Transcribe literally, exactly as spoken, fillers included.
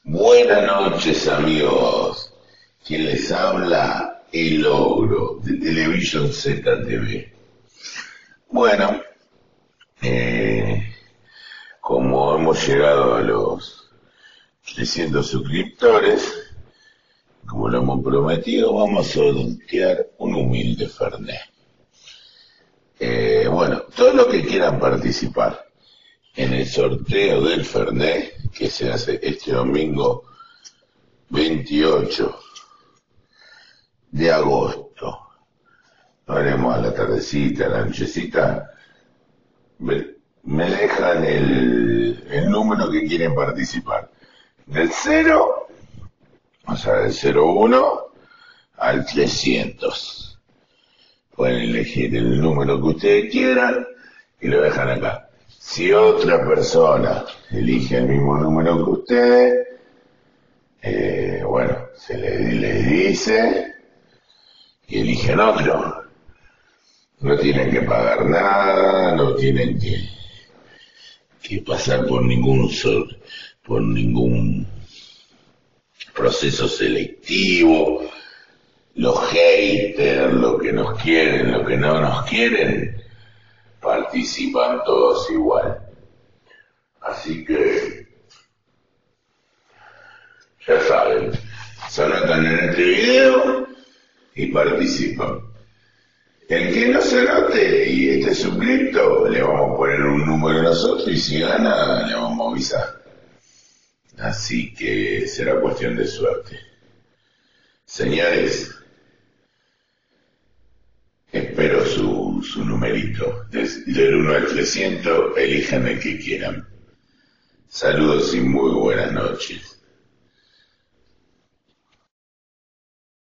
Buenas noches, amigos. Quien les habla, el ogro de Television Z T V. Bueno, eh, como hemos llegado a los trescientos suscriptores, como lo hemos prometido, vamos a sortear un humilde Fernet. Eh, bueno, todos los que quieran participar en el sorteo del Fernet, que se hace este domingo veintiocho de agosto, lo haremos a la tardecita, a la nochecita, me, me dejan el, el número que quieren participar, del cero, o sea, del cero uno al trescientos. Pueden elegir el número que ustedes quieran y lo dejan acá. Si otra persona elige el mismo número que ustedes, eh, bueno, se les, les dice y eligen otro. No tienen que pagar nada, no tienen que, que pasar por ningún sol, por ningún proceso selectivo. Los haters, los que nos quieren, los que no nos quieren, participan todos igual. Así que, ya saben, se anotan en este video y participan. El que no se anote y esté suscrito, le vamos a poner un número nosotros y si gana, le vamos a avisar. Así que será cuestión de suerte. Señores, espero su, su numerito. Des, del uno al trescientos, elijan el que quieran. Saludos y muy buenas noches.